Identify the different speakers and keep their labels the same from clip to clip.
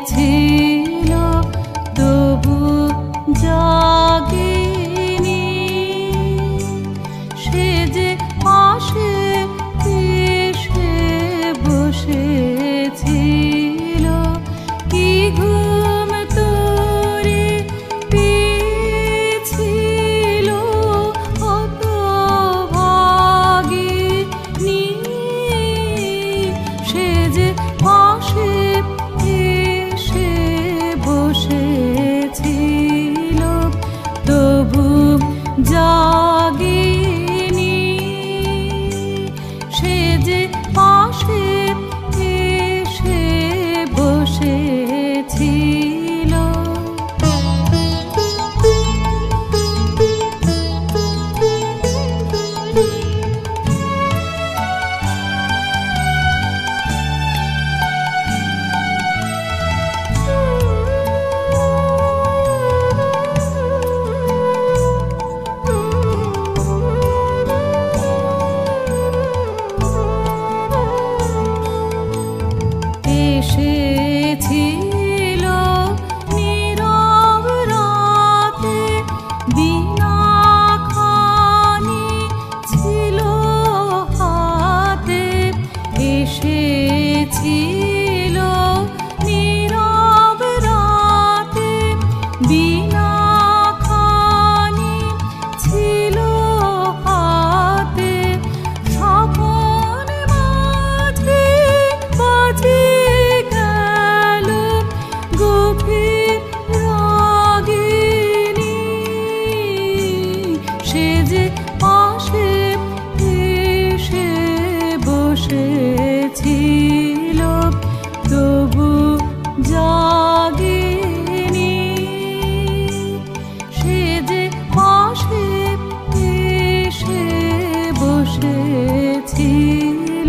Speaker 1: ছিল তবু জাগেনি, সে যে পাশে এসে বসেছিল। কি ঘুম তোরে পেয়েছিল হতভাগিনী, সে যে পাশে এসে বসেছিল তবু জাগেনি, সে যে পাশে এসে বসেছিল। এসেছিল নীরব রাতে, বীণা খানি ছিল হাতে। এসেছিল নীরব রাতে, বীণা খানি ছিল হাতে। স্বপন মাঝে বাজে গেল গভীর রাগিনী, সে যে পাশে এসে বসেছিল তবু জাগেনি, সে যে পাশে এসে বসেছিল।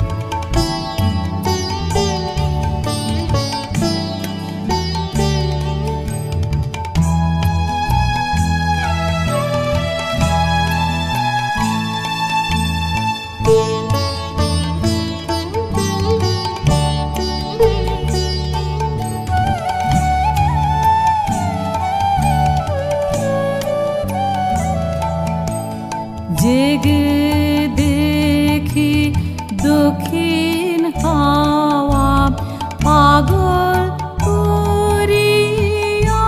Speaker 1: জেগে দেখি দক্ষিণ হাওয়া পাগল করিয়া,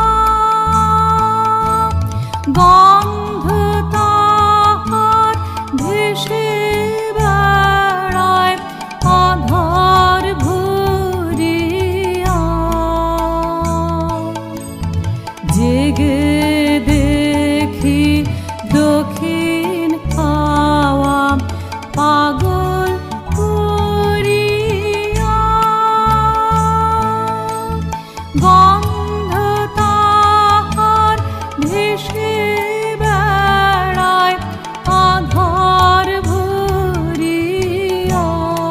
Speaker 1: গন্ধ তাহার ভেসে বেড়ায় আধার ভরিয়া। জেগে দেখি দক্ষিণ হাওয়া পাগল করিয়া, গন্ধ তাহার ভেসে বেড়ায় আধার ভরিয়া।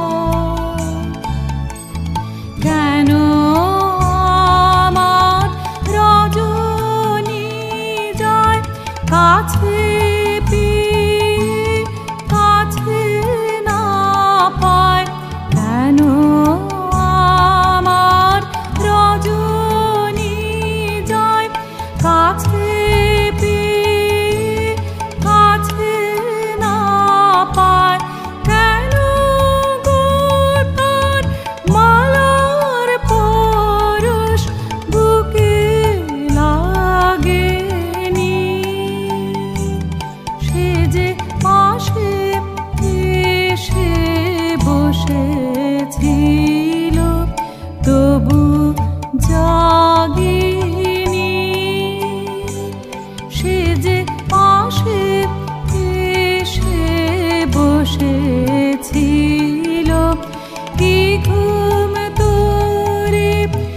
Speaker 1: কেন আমার রজনী যায় কাছে কাছে না পায়, কেন আমার রজনী যায় কাছে কাছে না পায়। কেন গো তার মালার পরশ বুকে লাগেনি, সে যে পাশে এসে বসেছিল তবু জাগেনি, সে যে পাশে এসে বসেছিল। কি ঘুম তোরে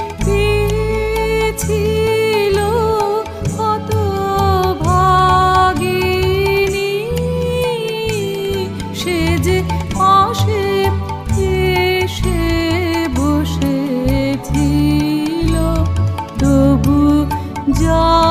Speaker 1: পেয়েছিল হতভাগিনী, সে যে পাশে এসে বসেছিল তবু